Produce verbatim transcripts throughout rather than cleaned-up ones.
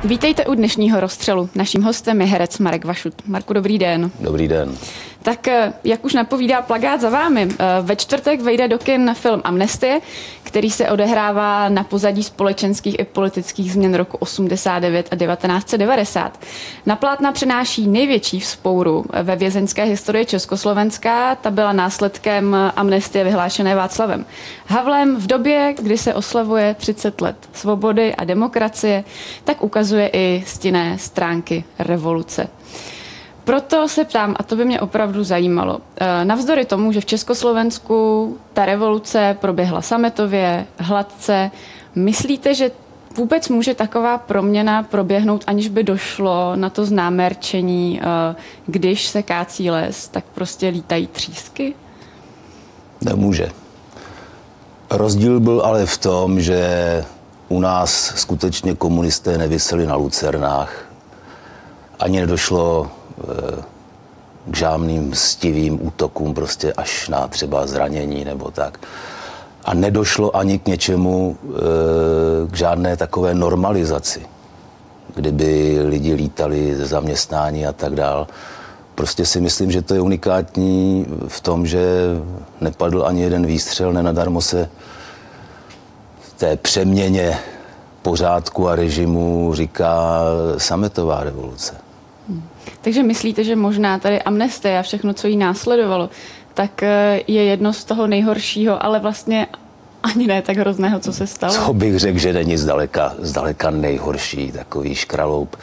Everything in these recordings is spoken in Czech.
Vítejte u dnešního rozstřelu. Naším hostem je herec Marek Vašut. Marku, dobrý den. Dobrý den. Tak jak už napovídá plakát za vámi, ve čtvrtek vejde do kin film Amnestie, který se odehrává na pozadí společenských i politických změn roku osmdesát devět a devatenáct set devadesát. Na plátna přináší největší vzpouru ve vězeňské historii Československa. Ta byla následkem amnestie vyhlášené Václavem Havlem v době, kdy se oslavuje třicet let svobody a demokracie, tak ukazuje i stinné stránky revoluce. Proto se ptám, a to by mě opravdu zajímalo, navzdory tomu, že v Československu ta revoluce proběhla sametově, hladce, myslíte, že vůbec může taková proměna proběhnout, aniž by došlo na to známé rčení, když se kácí les, tak prostě lítají třísky? Nemůže. Rozdíl byl ale v tom, že u nás skutečně komunisté neviseli na lucernách. Ani nedošlo k žádným stivým útokům, prostě až na třeba zranění nebo tak. A nedošlo ani k něčemu, k žádné takové normalizaci, kdyby lidi lítali ze zaměstnání a tak dál. Prostě si myslím, že to je unikátní v tom, že nepadl ani jeden výstřel, nenadarmo se té přeměně pořádku a režimu říká sametová revoluce. Hmm. Takže myslíte, že možná tady amnestie a všechno, co jí následovalo, tak je jedno z toho nejhoršího, ale vlastně ani ne tak hrozného, co se stalo? Co bych řekl, že není zdaleka, zdaleka nejhorší, takový škraloup.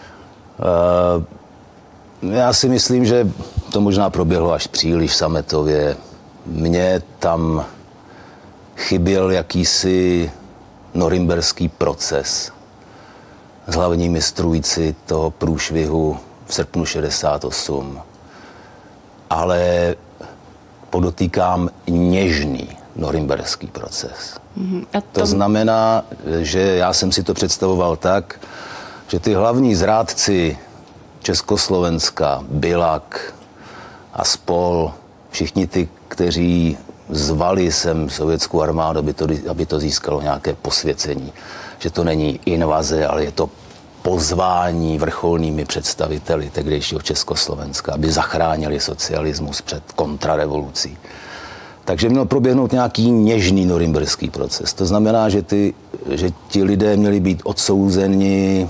Uh, já si myslím, že to možná proběhlo až příliš sametově. Mně tam chyběl jakýsi norimberský proces s hlavními strůjci toho průšvihu v srpnu šedesát osm. Ale podotýkám něžný norimberský proces. Mm-hmm. A to... to znamená, že já jsem si to představoval tak, že ty hlavní zrádci Československa, Biľak a spol, všichni ty, kteří zvali sem sovětskou armádu, aby to, aby to získalo nějaké posvěcení, že to není invaze, ale je to pozvání vrcholnými představiteli tehdejšího Československa, aby zachránili socialismus před kontrarevolucí. Takže měl proběhnout nějaký něžný norimberský proces. To znamená, že, ty, že ti lidé měli být odsouzeni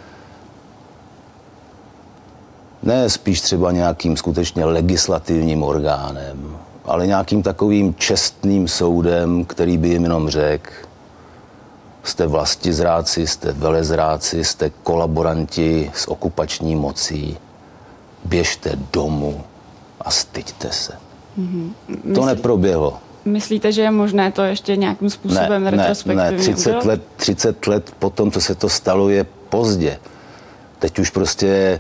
ne spíš třeba nějakým skutečně legislativním orgánem, ale nějakým takovým čestným soudem, který by jim jenom řekl, jste vlastizráci, jste velezráci, jste kolaboranti s okupační mocí, běžte domů a styďte se. Mm-hmm. Myslí... To neproběhlo. Myslíte, že je možné to ještě nějakým způsobem ne, retrospektivně ne, ne, třicet let, třicet let po tom, co se to stalo, je pozdě. Teď už prostě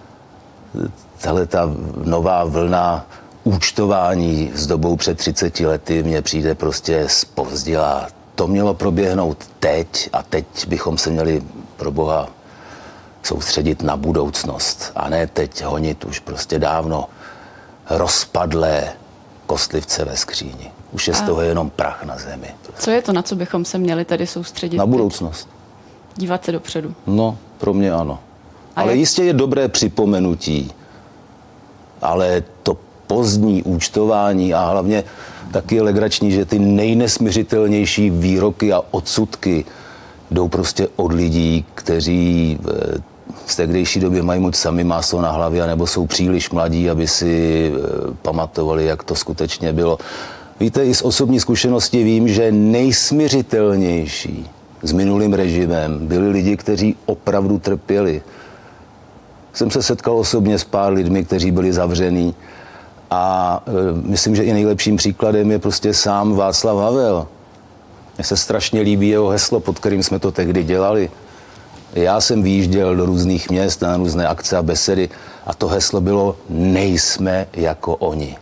tahle ta nová vlna účtování s dobou před třiceti lety mně přijde prostě zpozdila. To mělo proběhnout teď a teď bychom se měli pro Boha soustředit na budoucnost a ne teď honit už prostě dávno rozpadlé kostlivce ve skříni. Už je z toho jenom prach na zemi. Co je to, na co bychom se měli tady soustředit? Na budoucnost. Teď? Dívat se dopředu. No, pro mě ano. A ale jak... jistě je dobré připomenutí, ale to pozdní účtování a hlavně taky je legrační, že ty nejnesměřitelnější výroky a odsudky jdou prostě od lidí, kteří v tehdejší době mají moc sami máslo na hlavě, nebo jsou příliš mladí, aby si pamatovali, jak to skutečně bylo. Víte, i z osobní zkušenosti vím, že nejsměřitelnější s minulým režimem byli lidi, kteří opravdu trpěli. Jsem se setkal osobně s pár lidmi, kteří byli zavření. A e, myslím, že i nejlepším příkladem je prostě sám Václav Havel. Mně se strašně líbí jeho heslo, pod kterým jsme to tehdy dělali. Já jsem vyjížděl do různých měst na různé akce a besedy a to heslo bylo nejsme jako oni.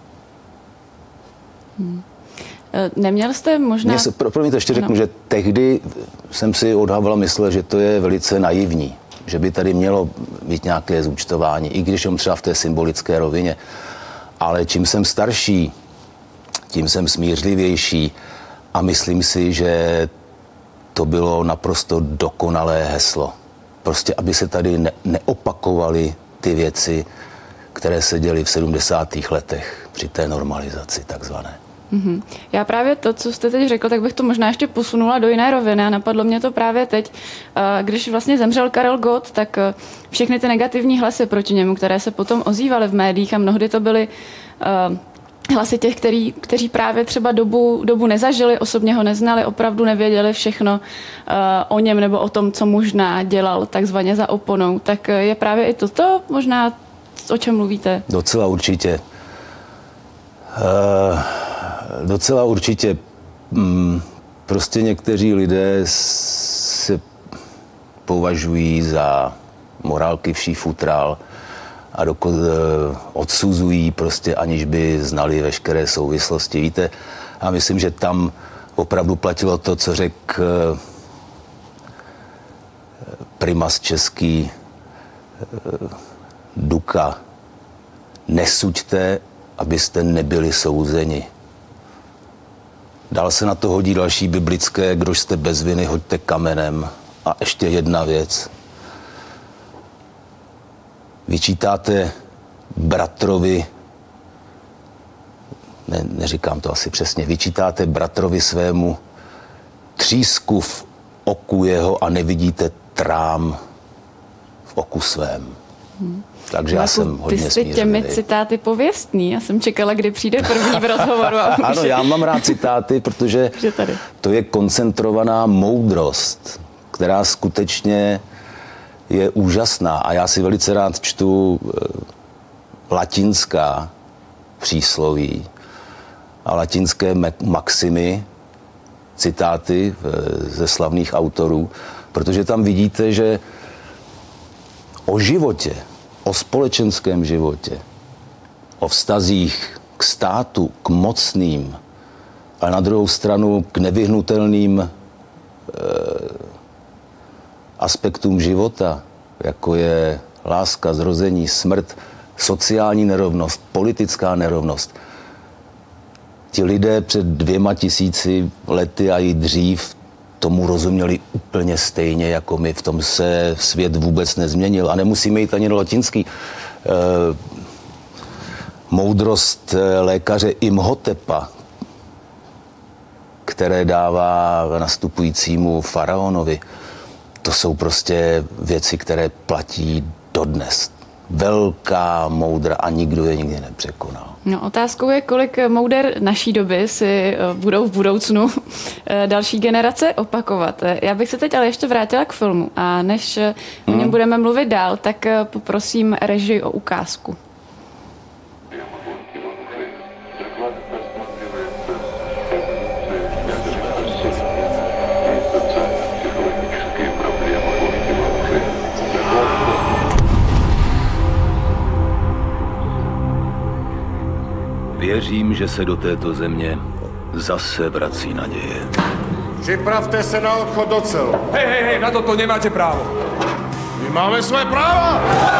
Hmm. Neměl jste možná... Se, pro, promiňte, ještě řeknu, no. že tehdy jsem si od Havla myslel, že to je velice naivní. Že by tady mělo být nějaké zúčtování, i když on třeba v té symbolické rovině. Ale čím jsem starší, tím jsem smířlivější a myslím si, že to bylo naprosto dokonalé heslo. prostě aby se tady ne, neopakovaly ty věci, které se děly v sedmdesátých letech při té normalizaci takzvané. Mm-hmm. Já právě to, co jste teď řekl, tak bych to možná ještě posunula do jiné roviny a napadlo mě to právě teď. Když vlastně zemřel Karel Gott, tak všechny ty negativní hlasy proti němu, které se potom ozývaly v médiích a mnohdy to byly hlasy těch, který, kteří právě třeba dobu, dobu nezažili, osobně ho neznali, opravdu nevěděli všechno uh, o něm nebo o tom, co možná dělal takzvaně za oponou. Tak je právě i toto možná, o čem mluvíte? Docela určitě. Uh, docela určitě. Mm, prostě někteří lidé se považují za morálky vší futrál a doko- odsuzují prostě, aniž by znali veškeré souvislosti. Víte, já myslím, že tam opravdu platilo to, co řekl primas český Duka. Nesuďte, abyste nebyli souzeni. Dál se na to hodí další biblické, kdož jste bez viny, hoďte kamenem. A ještě jedna věc. Vyčítáte bratrovi, ne, neříkám to asi přesně, vyčítáte bratrovi svému třísku v oku jeho a nevidíte trám v oku svém. Hmm. Takže já jsem hodně smířený. Ty jsi těmi citáty pověstný. Já jsem čekala, kdy přijde první v rozhovoru. Ano, já mám rád citáty, protože to je koncentrovaná moudrost, která skutečně je úžasná. A já si velice rád čtu latinská přísloví a latinské maximy, citáty ze slavných autorů, protože tam vidíte, že o životě, o společenském životě, o vztazích k státu, k mocným, ale na druhou stranu k nevyhnutelným e, aspektům života, jako je láska, zrození, smrt, sociální nerovnost, politická nerovnost. Ti lidé před dvěma tisíci lety a i dřív tomu rozuměli úplně stejně, jako my. V tom se svět vůbec nezměnil. A nemusíme jít ani do latinský. E, moudrost lékaře Imhotepa, které dává nastupujícímu faraonovi, to jsou prostě věci, které platí dodnes. Velká moudra a nikdo je nikdy nepřekonal. No, otázkou je, kolik mouder naší doby si budou v budoucnu další generace opakovat. Já bych se teď ale ještě vrátila k filmu a než hmm. o něm budeme mluvit dál, tak poprosím režii o ukázku. Věřím, že se do této země zase vrací naděje. Připravte se na odchod do cel. Hej, hej, hej, na toto nemáte právo. My máme svoje práva!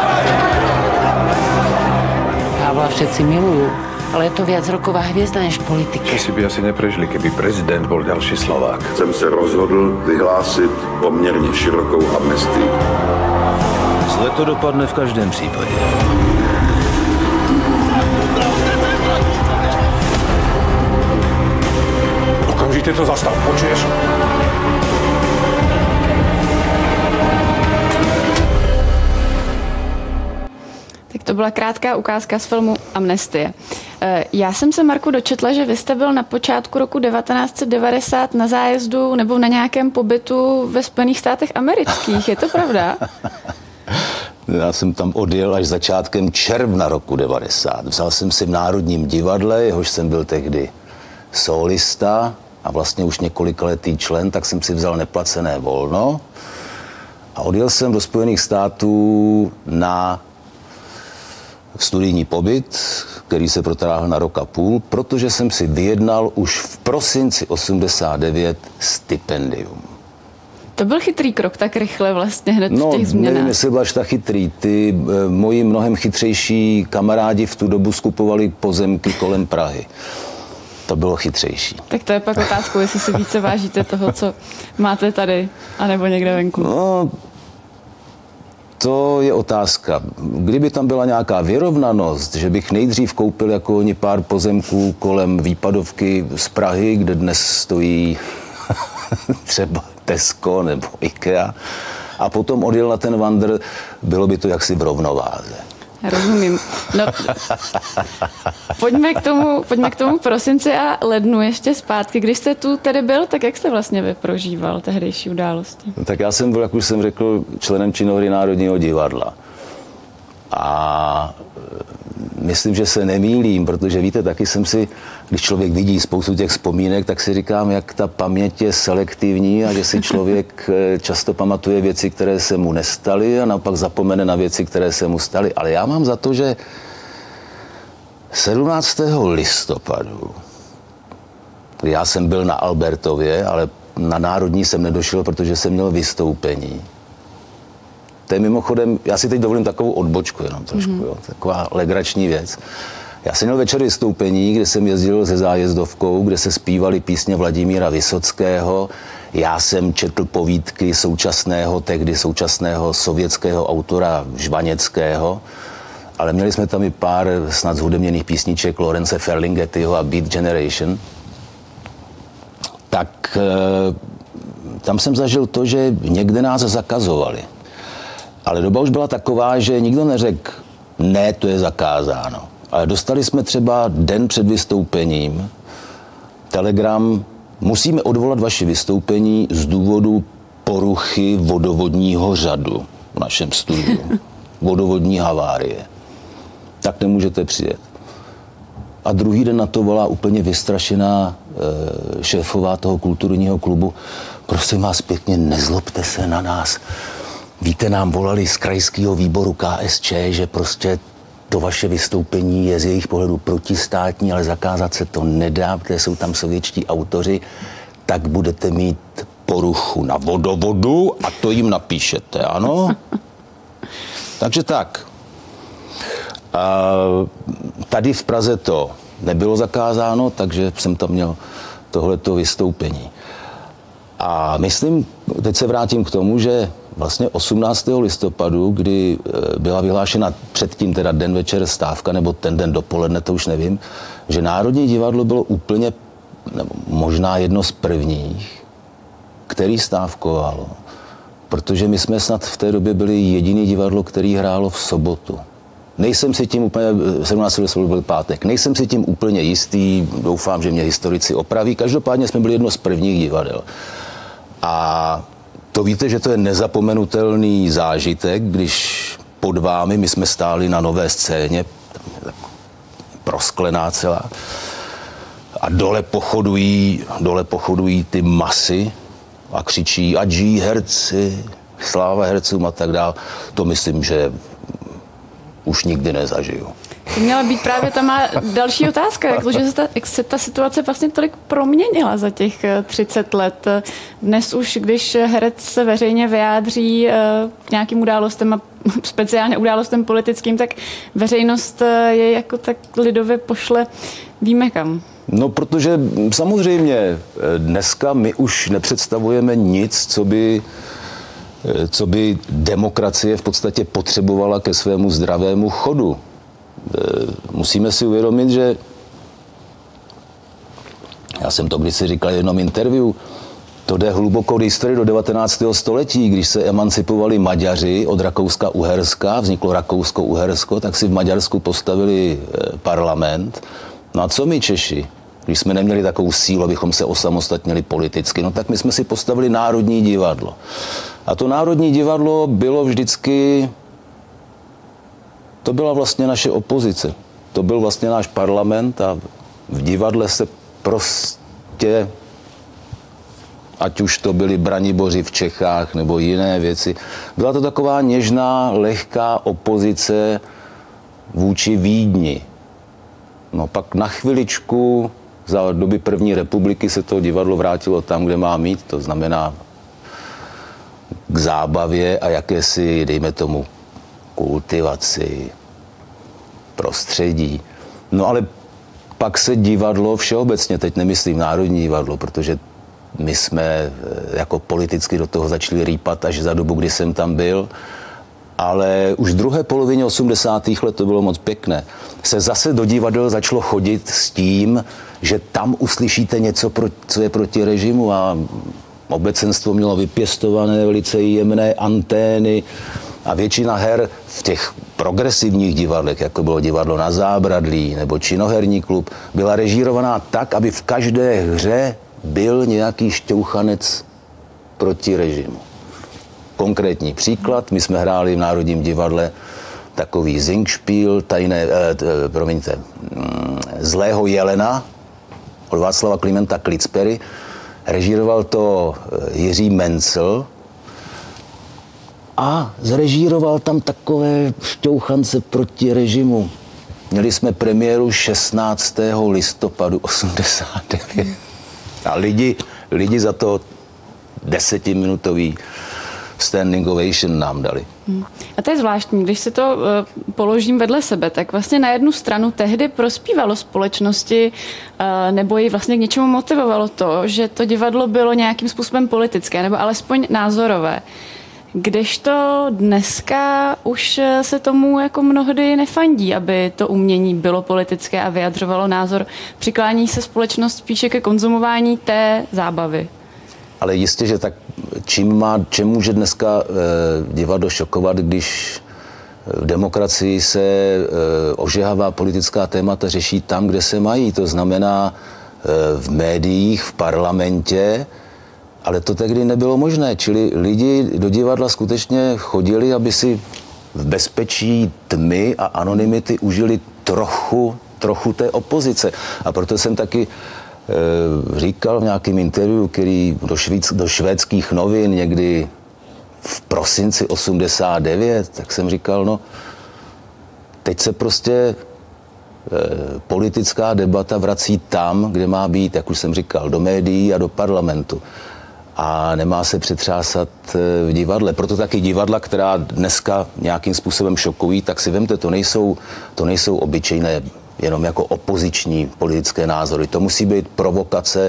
Pavla všetci milujú, ale je to viac roková hviezda než politik. Časy by asi neprežili, keby prezident bol ďalší Slovák. Jsem se rozhodl vyhlásit poměrně širokou amnestii. Zle to dopadne v každém případě. Okamžite to zastav, počuješ? Tak to byla krátká ukázka z filmu Amnestie. Já jsem se, Marku, dočetla, že vy jste byl na počátku roku devatenáct set devadesát na zájezdu nebo na nějakém pobytu ve Spojených státech amerických. Je to pravda? Já jsem tam odjel až začátkem června roku devadesát. Vzal jsem si v Národním divadle, jehož jsem byl tehdy solista a vlastně už několikaletý člen, tak jsem si vzal neplacené volno a odjel jsem do Spojených států na studijní pobyt, který se protáhl na rok a půl, protože jsem si vyjednal už v prosinci osmdesát devět stipendium. To byl chytrý krok, tak rychle vlastně hned no, v těch změnách. Nevím, jestli byl až tak chytrý. Ty e, moji mnohem chytřejší kamarádi v tu dobu skupovali pozemky kolem Prahy. To bylo chytřejší. Tak to je pak otázkou, jestli si více vážíte toho, co máte tady, anebo někde venku. No, to je otázka. Kdyby tam byla nějaká vyrovnanost, že bych nejdřív koupil jako oni pár pozemků kolem Výpadovky z Prahy, kde dnes stojí třeba Tesco nebo IKEA, a potom odjel na ten Wander, bylo by to jaksi v rovnováze. Rozumím. No, pojďme k tomu, pojďme k tomu prosinci a lednu ještě zpátky. Když jste tu tedy byl, tak jak jste vlastně vyprožíval tehdejší události? Tak já jsem byl, jak už jsem řekl, členem činohry Národního divadla. A myslím, že se nemýlím, protože víte, taky jsem si, když člověk vidí spoustu těch vzpomínek, tak si říkám, jak ta paměť je selektivní a že si člověk často pamatuje věci, které se mu nestaly, a naopak zapomene na věci, které se mu staly. Ale já mám za to, že sedmnáctého listopadu, kdy já jsem byl na Albertově, ale na Národní jsem nedošel, protože jsem měl vystoupení. To je mimochodem, já si teď dovolím takovou odbočku jenom trošku, mm-hmm. jo, taková legrační věc. Já jsem měl večer vystoupení, kde jsem jezdil se zájezdovkou, kde se zpívaly písně Vladimíra Vysockého. Já jsem četl povídky současného, tehdy současného sovětského autora Žvaněckého, ale měli jsme tam i pár snad zhudebněných písniček Lorence Ferlinghettiho a Beat Generation. Tak e, tam jsem zažil to, že někde nás zakazovali. Ale doba už byla taková, že nikdo neřekl, ne, to je zakázáno. Ale dostali jsme třeba den před vystoupením telegram, musíme odvolat vaše vystoupení z důvodu poruchy vodovodního řadu v našem studiu. Vodovodní havárie. Tak nemůžete přijet. A druhý den na to volá úplně vystrašená e, šéfová toho kulturního klubu. Prosím vás pěkně, nezlobte se na nás. Víte, nám volali z krajského výboru K S Č, že prostě to vaše vystoupení je z jejich pohledu protistátní, ale zakázat se to nedá, protože jsou tam sovětští autoři, tak budete mít poruchu na vodovodu a to jim napíšete, ano? Takže tak. A tady v Praze to nebylo zakázáno, takže jsem tam měl tohleto vystoupení. A myslím, teď se vrátím k tomu, že vlastně osmnáctého listopadu, kdy byla vyhlášena předtím teda den večer stávka, nebo ten den dopoledne, to už nevím, že Národní divadlo bylo úplně, nebo možná jedno z prvních, který stávkovalo, protože my jsme snad v té době byli jediný divadlo, který hrálo v sobotu. Nejsem si tím úplně, sedmnáctého listopadu byl pátek, nejsem si tím úplně jistý, doufám, že mě historici opraví, každopádně jsme byli jedno z prvních divadel. A to víte, že to je nezapomenutelný zážitek, když pod vámi, my jsme stáli na Nové scéně, prosklená celá, a dole pochodují, dole pochodují ty masy a křičí ať žijí herci, sláva hercům a tak dál. To myslím, že už nikdy nezažiju. To měla být právě ta má další otázka, jak, že se ta, jak se ta situace vlastně tolik proměnila za těch třicet let. Dnes už, když herec se veřejně vyjádří k nějakým událostem a speciálně událostem politickým, tak veřejnost je jako tak lidově pošle víme kam. No, protože samozřejmě dneska my už nepředstavujeme nic, co by co by demokracie v podstatě potřebovala ke svému zdravému chodu. Musíme si uvědomit, že já jsem to kdysi říkal v jednom interview, to jde hluboko do historie do devatenáctého století, když se emancipovali Maďaři od Rakouska-Uherska, vzniklo Rakousko-Uhersko, tak si v Maďarsku postavili parlament. No a co my Češi? Když jsme neměli takovou sílu, abychom se osamostatnili politicky, no tak my jsme si postavili Národní divadlo. A to Národní divadlo bylo vždycky, to byla vlastně naše opozice. To byl vlastně náš parlament a v divadle se prostě, ať už to byli Braniboři v Čechách nebo jiné věci, byla to taková něžná, lehká opozice vůči Vídni. No pak na chviličku za doby první republiky se to divadlo vrátilo tam, kde má mít, to znamená k zábavě a jakési, dejme tomu, kultivaci, prostředí. No ale pak se divadlo všeobecně, teď nemyslím Národní divadlo, protože my jsme jako politicky do toho začali rýpat až za dobu, kdy jsem tam byl, ale už v druhé polovině osmdesátých let, to bylo moc pěkné, se zase do divadel začalo chodit s tím, že tam uslyšíte něco, co je proti režimu, a obecenstvo mělo vypěstované velice jemné antény a většina her v těch progresivních divadlech, jako bylo divadlo Na Zábradlí nebo Činoherní klub, byla režírovaná tak, aby v každé hře byl nějaký šťouchanec proti režimu. Konkrétní příklad, my jsme hráli v Národním divadle takový Singspiel, tajné, eh, t, promiňte, mm, Zlého jelena od Václava Klimenta Klitspery. Režíroval to Jiří Mencel a zrežíroval tam takové šťouchance proti režimu. Měli jsme premiéru šestnáctého listopadu osmdesát devět. A lidi, lidi za to desetiminutový standing ovation nám dali. Hmm. A to je zvláštní, když si to uh, položím vedle sebe, tak vlastně na jednu stranu tehdy prospívalo společnosti uh, nebo ji vlastně k něčemu motivovalo to, že to divadlo bylo nějakým způsobem politické nebo alespoň názorové. Kdežto dneska už se tomu jako mnohdy nefandí, aby to umění bylo politické a vyjadřovalo názor. Přiklání se společnost spíše ke konzumování té zábavy. Ale jistě, že tak čím má, čem může dneska e, divadlo šokovat, když v demokracii se e, ožehavá politická témata řeší tam, kde se mají. To znamená e, v médiích, v parlamentě, ale to tehdy nebylo možné. Čili lidi do divadla skutečně chodili, aby si v bezpečí tmy a anonymity užili trochu, trochu té opozice. A proto jsem taky říkal v nějakém interview, který do, švíc, do švédských novin někdy v prosinci osmdesát devět, tak jsem říkal, no, teď se prostě e, politická debata vrací tam, kde má být, jak už jsem říkal, do médií a do parlamentu. A nemá se přetřásat v divadle. Proto taky divadla, která dneska nějakým způsobem šokují, tak si vemte, to nejsou, to nejsou obyčejné jenom jako opoziční politické názory. To musí být provokace e,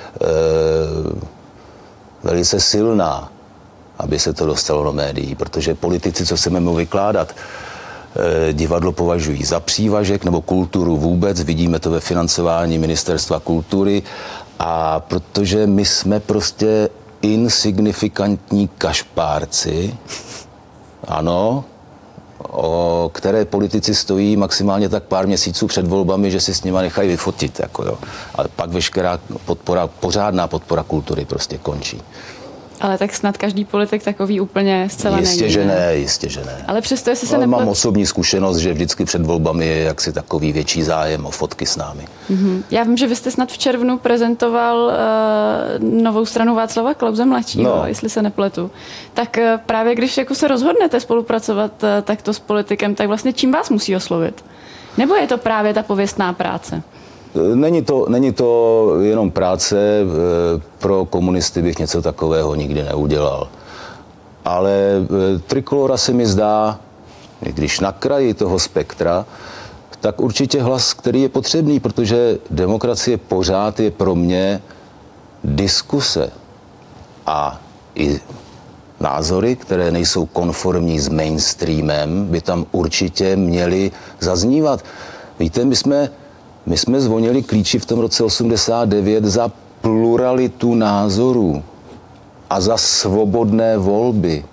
velice silná, aby se to dostalo do médií, protože politici, co se mimo vykládat, e, divadlo považují za přívažek nebo kulturu vůbec, vidíme to ve financování Ministerstva kultury, a protože my jsme prostě insignifikantní kašpárci, ano, o které politici stojí maximálně tak pár měsíců před volbami, že si s nima nechají vyfotit. Jako jo. Ale pak veškerá podpora, pořádná podpora kultury prostě končí. Ale tak snad každý politik takový úplně zcela není. Jistě, že ne, jistě, že ne. Ale přesto, jestli se Ale neplet... mám osobní zkušenost, že vždycky před volbami je jaksi takový větší zájem o fotky s námi. Mm-hmm. Já vím, že vy jste snad v červnu prezentoval uh, novou stranu Václava Klause mladšího, no. Jestli se nepletu. Tak uh, právě když jako se rozhodnete spolupracovat uh, takto s politikem, tak vlastně čím vás musí oslovit? Nebo je to právě ta pověstná práce? Není to, není to jenom práce, pro komunisty bych něco takového nikdy neudělal. Ale Trikolora se mi zdá, když na kraji toho spektra, tak určitě hlas, který je potřebný, protože demokracie pořád je pro mě diskuse a i názory, které nejsou konformní s mainstreamem, by tam určitě měly zaznívat. Víte, my jsme My jsme zvonili klíči v tom roce osmdesát devět za pluralitu názorů a za svobodné volby.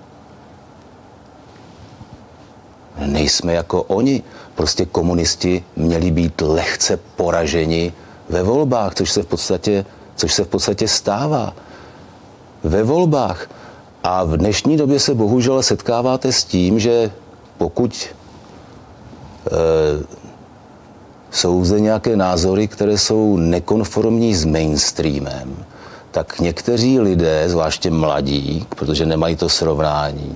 Nejsme jako oni. Prostě komunisti měli být lehce poraženi ve volbách, což se v podstatě, což se v podstatě stává. Ve volbách. A v dnešní době se bohužel setkáváte s tím, že pokud e, jsou zde nějaké názory, které jsou nekonformní s mainstreamem, tak někteří lidé, zvláště mladí, protože nemají to srovnání,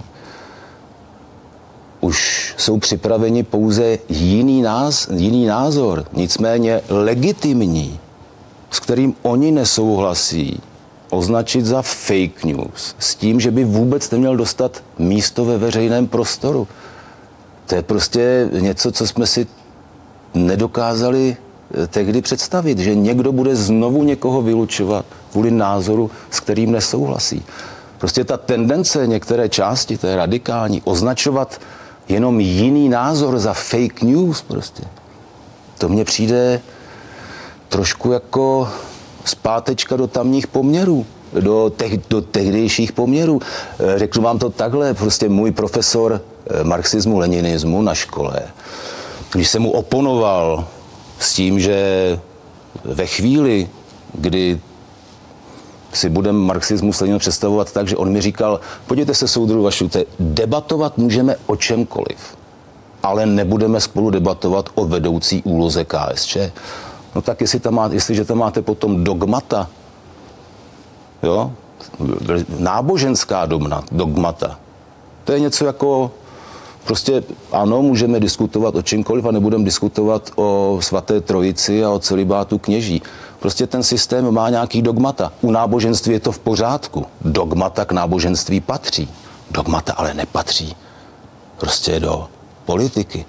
už jsou připraveni pouze jiný, náz, jiný názor, nicméně legitimní, s kterým oni nesouhlasí, označit za fake news, s tím, že by vůbec neměl dostat místo ve veřejném prostoru. To je prostě něco, co jsme si nedokázali tehdy představit, že někdo bude znovu někoho vylučovat kvůli názoru, s kterým nesouhlasí. Prostě ta tendence některé části, té radikální, označovat jenom jiný názor za fake news prostě. To mně přijde trošku jako zpátečka do tamních poměrů, do, těch, do tehdejších poměrů. Řeknu vám to takhle, prostě můj profesor marxismu, leninismu na škole, když jsem mu oponoval s tím, že ve chvíli, kdy si budeme marxismus Lenina představovat tak, že on mi říkal, podívejte se, soudruhu Vašute, debatovat můžeme o čemkoliv, ale nebudeme spolu debatovat o vedoucí úloze K S Č. No tak jestli tam má, jestliže tam máte potom dogmata, jo, náboženská dogma, dogmata, to je něco jako, prostě ano, můžeme diskutovat o čemkoliv a nebudeme diskutovat o svaté trojici a o celibátu kněží. Prostě ten systém má nějaký dogmata. U náboženství je to v pořádku. Dogmata k náboženství patří. Dogmata ale nepatří prostě do politiky.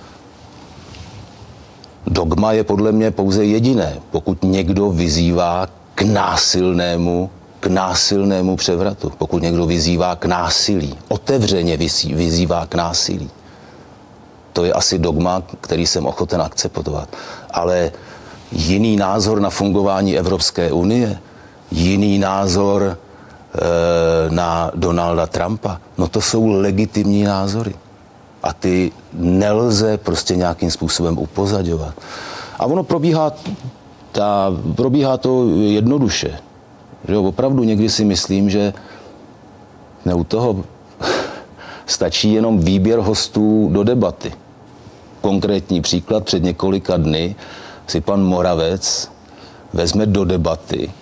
Dogma je podle mě pouze jediné, pokud někdo vyzývá k násilnému, k násilnému převratu, pokud někdo vyzývá k násilí, otevřeně vyzývá k násilí. To je asi dogma, který jsem ochoten akceptovat. Ale jiný názor na fungování Evropské unie, jiný názor e, na Donalda Trumpa, no to jsou legitimní názory. A ty nelze prostě nějakým způsobem upozaďovat. A ono probíhá, ta, probíhá to jednoduše. Že jo, opravdu někdy si myslím, že ne, u toho stačí jenom výběr hostů do debaty. Konkrétní příklad, před několika dny si pan Moravec vezme do debaty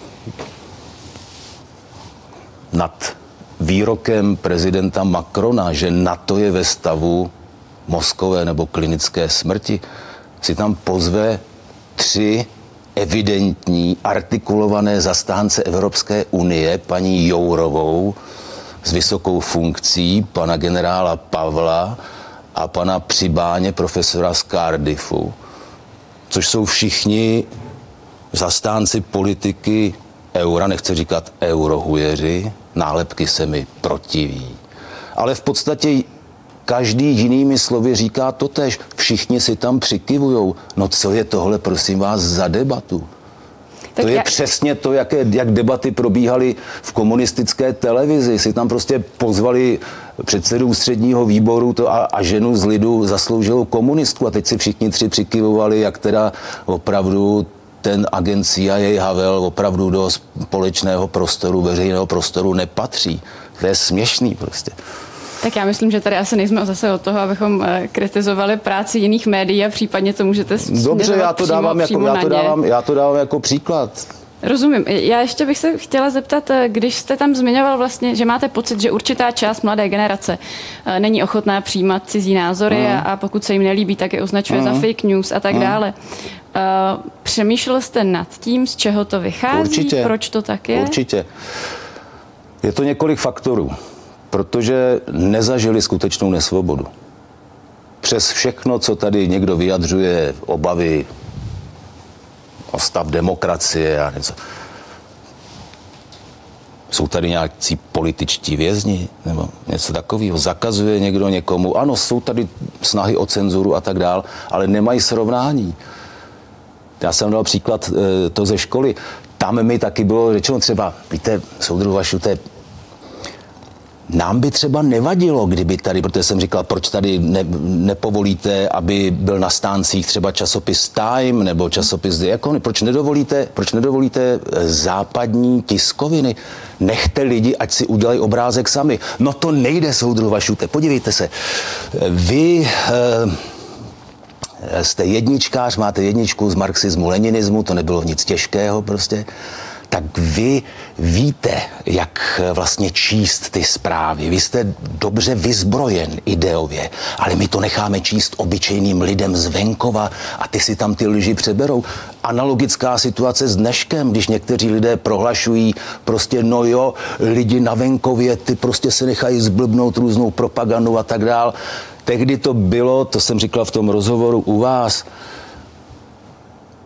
nad výrokem prezidenta Macrona, že NATO je ve stavu mozkové nebo klinické smrti, si tam pozve tři evidentní, artikulované zastánce Evropské unie, paní Jourovou s vysokou funkcí, pana generála Pavla a pana Přibáně, profesora z Cardiffu, což jsou všichni zastánci politiky eura, nechci říkat eurohujeři, nálepky se mi protiví. Ale v podstatě každý jinými slovy říká totéž. Všichni si tam přikivujou. No co je tohle, prosím vás, za debatu? Tak to je já... přesně to, jaké, jak debaty probíhaly v komunistické televizi. Si tam prostě pozvali předsedu ústředního výboru to a, a ženu z lidu zasloužilou komunistku. A teď si všichni tři přikivovali, jak teda opravdu ten agent C I A Havel opravdu do společného prostoru, veřejného prostoru nepatří. To je směšný prostě. Tak já myslím, že tady asi nejsme zase od toho, abychom kritizovali práci jiných médií a případně to můžete směřovat. Dobře, já to dávám přímo, jako, já to dávám, já to dávám jako příklad. Rozumím. Já ještě bych se chtěla zeptat, když jste tam zmiňoval vlastně, že máte pocit, že určitá část mladé generace není ochotná přijímat cizí názory mm. a, a pokud se jim nelíbí, tak je označuje mm. za fake news a tak mm. dále. Uh, přemýšlel jste nad tím, z čeho to vychází? Určitě. Proč to tak je? Určitě. Je to několik faktorů, protože nezažili skutečnou nesvobodu. Přes všechno, co tady někdo vyjadřuje, obavy o stav demokracie a něco. Jsou tady nějakí političtí vězni nebo něco takového. Zakazuje někdo někomu. Ano, jsou tady snahy o cenzuru a tak dál, ale nemají srovnání. Já jsem dal příklad e, to ze školy. Tam mi taky bylo řečeno třeba, víte, soudruhu Vašute, nám by třeba nevadilo, kdyby tady, protože jsem říkal, proč tady ne, nepovolíte, aby byl na stáncích třeba časopis Time nebo časopis The Economist, proč nedovolíte, proč nedovolíte západní tiskoviny? Nechte lidi, ať si udělají obrázek sami. No to nejde, soudruhu Vašute, podívejte se. Vy e, jste jedničkář, máte jedničku z marxismu, leninismu, to nebylo nic těžkého prostě. Tak vy víte, jak vlastně číst ty zprávy. Vy jste dobře vyzbrojen ideově, ale my to necháme číst obyčejným lidem z venkova a ty si tam ty lži přeberou. Analogická situace s dneškem, když někteří lidé prohlašují prostě no jo, lidi na venkově, ty prostě se nechají zblbnout různou propagandu a tak dál. Tehdy to bylo, to jsem říkal v tom rozhovoru u vás,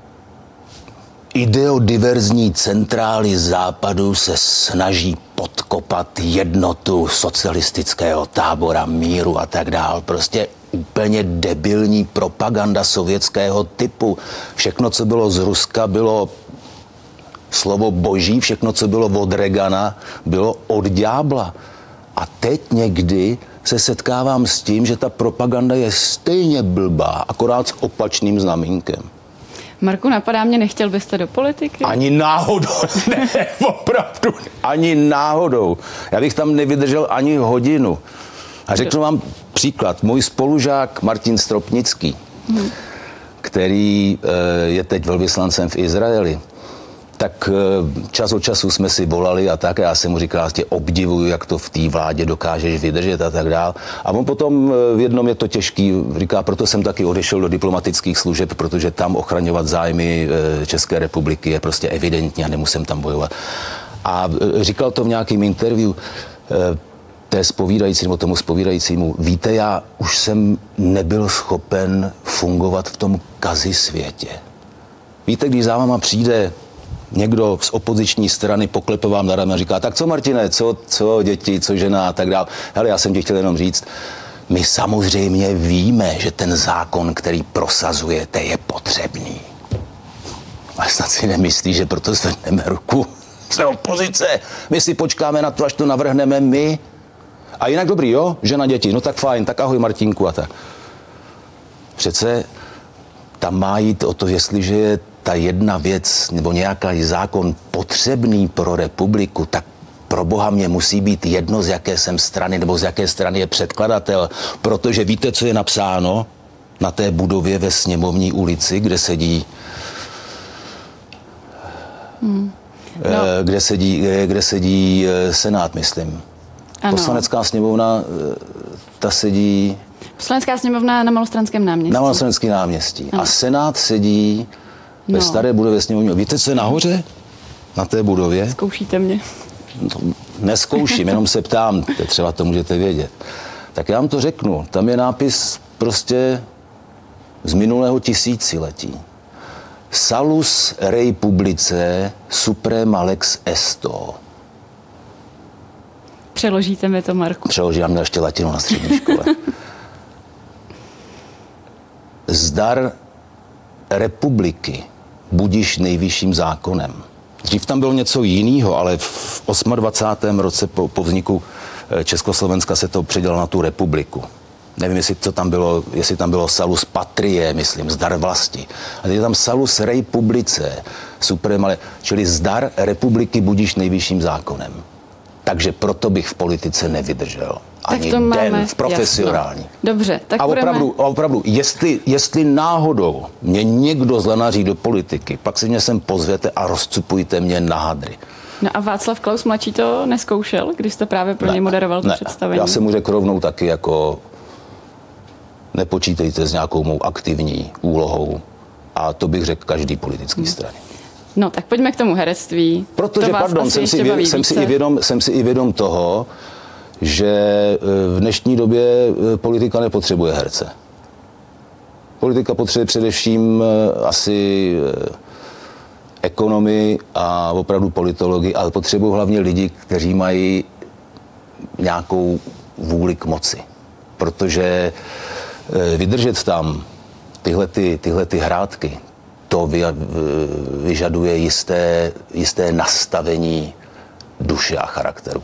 ideodiverzní centrály západu se snaží podkopat kopat jednotu socialistického tábora, míru a tak dál. Prostě úplně debilní propaganda sovětského typu. Všechno, co bylo z Ruska, bylo slovo boží, všechno, co bylo od Reagana, bylo od ďábla. A teď někdy se setkávám s tím, že ta propaganda je stejně blbá, akorát s opačným znamínkem. Marku, napadá mě, nechtěl byste do politiky? Ani náhodou, ne, opravdu, ani náhodou. Já bych tam nevydržel ani hodinu. A řeknu vám příklad. Můj spolužák Martin Stropnický, hmm. který je teď velvyslancem v Izraeli, tak čas od času jsme si volali a tak. A já jsem mu říkal, já tě obdivuju, jak to v té vládě dokážeš vydržet a tak dál. A on potom v jednom je to těžký, říká, proto jsem taky odešel do diplomatických služeb, protože tam ochraňovat zájmy České republiky je prostě evidentní a nemusím tam bojovat. A říkal to v nějakém interview té zpovídající, nebo tomu zpovídajícímu, víte, já už jsem nebyl schopen fungovat v tom kazi světě. Víte, když za váma přijde někdo z opoziční strany, poklepe vám na rame a říká, tak co, Martine, co, co děti, co žena a tak dále. Hele, já jsem ti chtěl jenom říct, my samozřejmě víme, že ten zákon, který prosazujete, je potřebný. Ale snad si nemyslí, že proto zvedneme ruku. Jsme opozice, my si počkáme na to, až to navrhneme my. A jinak dobrý, jo? Žena, děti, no tak fajn, tak ahoj Martinku a tak. Přece tam má jít o to, jestliže je ta jedna věc nebo nějaký zákon potřebný pro republiku, tak pro boha mě musí být jedno, z jaké jsem strany nebo z jaké strany je předkladatel, protože víte, co je napsáno na té budově ve Sněmovní ulici, kde sedí hmm. no. kde sedí, kde sedí Senát, myslím. Ano. Poslanecká sněmovna, ta sedí... Poslanecká sněmovna na Malostranském náměstí. Na Malostranském náměstí. Ano. A Senát sedí ve no. staré budově sněmovny. Víte, co je nahoře? Na té budově? Zkoušíte mě. No, neskouším, jenom se ptám. Třeba to můžete vědět. Tak já vám to řeknu. Tam je nápis prostě z minulého tisíciletí. Salus rei publicae suprema lex esto. Přeložíte mi to, Marku. Přeložím, já měl ještě latinu na střední škole. Zdar republiky budiš nejvyšším zákonem. Dřív tam bylo něco jiného, ale v dvacátém osmém roce po, po vzniku Československa se to předělalo na tu republiku. Nevím, jestli to tam bylo, jestli tam bylo salus patrie, myslím, zdar vlasti. A teď je tam salus rei publicae, suprema, čili zdar republiky budiš nejvyšším zákonem. Takže proto bych v politice nevydržel. Ani den máme, v profesionální. Jasno. Dobře, tak a budeme... opravdu, a opravdu jestli, jestli náhodou mě někdo zlenaří do politiky, pak si mě sem pozvěte a rozcupujte mě na hadry. No a Václav Klaus mladší to neskoušel, když jste právě pro ne, něj moderoval to ne. představení? Já jsem mu řekl rovnou taky, jako nepočítejte s nějakou mou aktivní úlohou. A to bych řekl každý politický hmm. straně. No, tak pojďme k tomu herectví. Protože, to pardon, jsem si, vě, jsem, si i vědom, jsem si i vědom toho, že v dnešní době politika nepotřebuje herce. Politika potřebuje především asi ekonomii a opravdu politologii, ale potřebují hlavně lidi, kteří mají nějakou vůli k moci. Protože vydržet tam tyhle, ty, tyhle ty hrátky, to vyžaduje jisté, jisté nastavení duše a charakteru.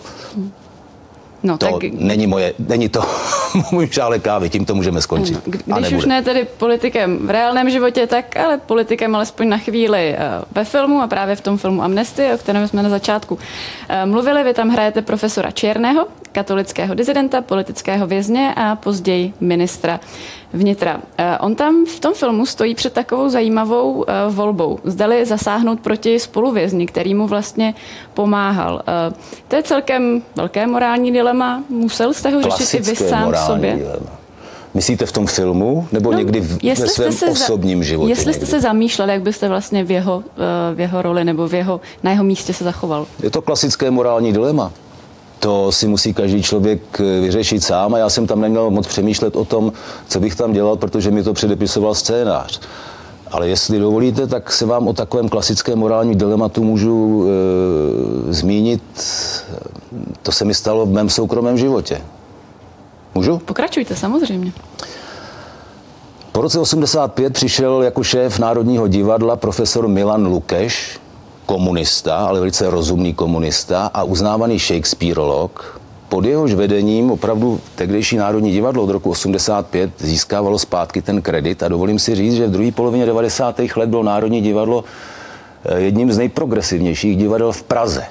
No, to tak... není moje, není to můj žálek kávy, tím to můžeme skončit. No, když už ne tedy politikem v reálném životě, tak ale politikem alespoň na chvíli ve filmu a právě v tom filmu Amnesty, o kterém jsme na začátku mluvili. Vy tam hrajete profesora Černého, katolického disidenta, politického vězně a později ministra vnitra. On tam v tom filmu stojí před takovou zajímavou volbou. Zdali zasáhnout proti spoluvězni, který mu vlastně pomáhal. To je celkem velké morální dilema. Musel jste ho řešit i vy sám v sobě? Dilema. Myslíte v tom filmu? Nebo no, někdy v, ve svém osobním životě? Jestli jste někdy? se zamýšleli, jak byste vlastně v jeho, v jeho roli nebo v jeho, na jeho místě se zachoval? Je to klasické morální dilema. To si musí každý člověk vyřešit sám a já jsem tam neměl moc přemýšlet o tom, co bych tam dělal, protože mi to předepisoval scénář. Ale jestli dovolíte, tak se vám o takovém klasickém morálním dilematu můžu e, zmínit. To se mi stalo v mém soukromém životě. Můžu? Pokračujte, samozřejmě. Po roce osmdesát pět přišel jako šéf Národního divadla profesor Milan Lukeš, komunista, ale velice rozumný komunista a uznávaný shakespearolog. Pod jehož vedením opravdu tehdejší Národní divadlo od roku osmdesát pět získávalo zpátky ten kredit a dovolím si říct, že v druhé polovině devadesátých let bylo Národní divadlo jedním z nejprogresivnějších divadel v Praze.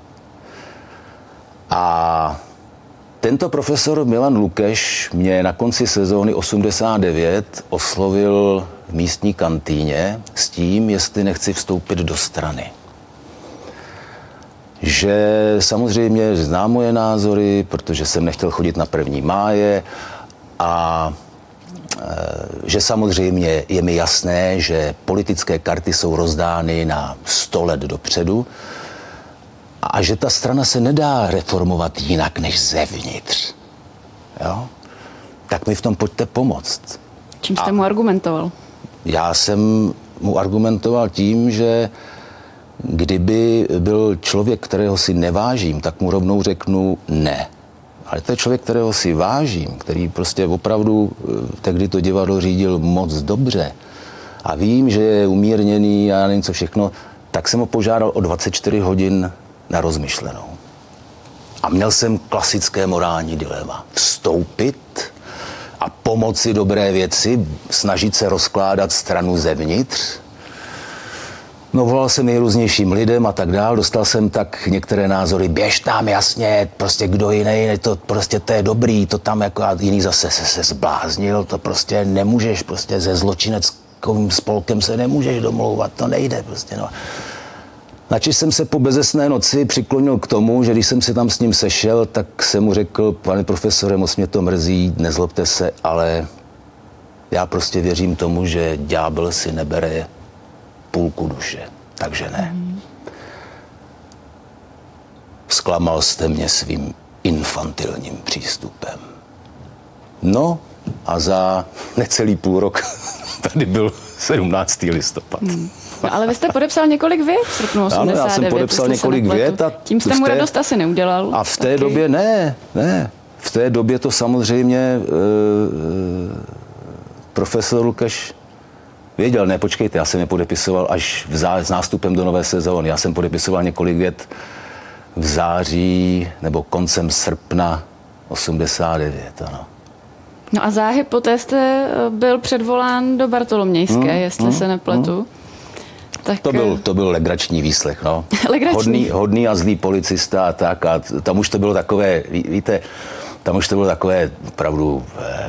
A tento profesor Milan Lukeš mě na konci sezóny osmdesát devět oslovil v místní kantýně s tím, jestli nechci vstoupit do strany. Že samozřejmě znám moje názory, protože jsem nechtěl chodit na první máje a e, že samozřejmě je mi jasné, že politické karty jsou rozdány na sto let dopředu a že ta strana se nedá reformovat jinak než zevnitř. Jo? Tak mi v tom pojďte pomoct. Čím jste a mu argumentoval? Já jsem mu argumentoval tím, že kdyby byl člověk, kterého si nevážím, tak mu rovnou řeknu ne. Ale to je člověk, kterého si vážím, který prostě opravdu tehdy to divadlo řídil moc dobře a vím, že je umírněný a nevím co všechno, tak jsem ho požádal o dvacet čtyři hodin na rozmyšlenou. A měl jsem klasické morální dilema. Vstoupit a pomoci dobré věci, snažit se rozkládat stranu zevnitř. No, volal jsem nejrůznějším lidem a tak dál, dostal jsem tak některé názory, běž tam, jasně, prostě kdo jiný, to prostě to je dobrý, to tam jako a jiný zase se, se zbláznil, to prostě nemůžeš, prostě se zločineckým spolkem se nemůžeš domlouvat, to nejde prostě, no. Načež jsem se po bezesné noci přiklonil k tomu, že když jsem se tam s ním sešel, tak jsem mu řekl, pane profesore, moc mě to mrzí, nezlobte se, ale já prostě věřím tomu, že ďábel si nebere půlku duše, takže ne. Mm. Zklamal jste mě svým infantilním přístupem. No a za necelý půl rok tady byl sedmnáctého listopad. Mm. No, ale vy jste podepsal několik vět v srpnu osmdesát devět. Ano, já jsem podepsal několik vět. A tím jste mu radost asi neudělal. A v té taky. době ne, ne. V té době to samozřejmě uh, profesor Lukeš věděl, ne, počkejte, já jsem je podepisoval až v zá, s nástupem do nové sezóny. Já jsem podepisoval několik vět v září nebo koncem srpna osmdesát devět, ano. No a záhy poté jste byl předvolán do Bartolomějské, hmm, jestli hmm, se nepletu. Hmm. Tak... To byl, to byl legrační výslech, no. Legrační. Hodný, hodný a zlý policista a tak. A tam už to bylo takové, víte, tam už to bylo takové opravdu...